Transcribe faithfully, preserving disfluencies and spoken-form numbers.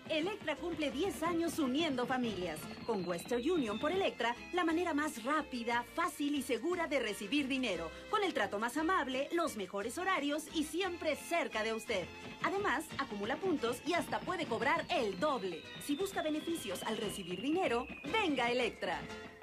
Electra cumple diez años uniendo familias. Con Western Union por Electra, la manera más rápida, fácil y segura de recibir dinero. Con el trato más amable, los mejores horarios y siempre cerca de usted. Además, acumula puntos y hasta puede cobrar el doble. Si busca beneficios al recibir dinero, venga a Electra.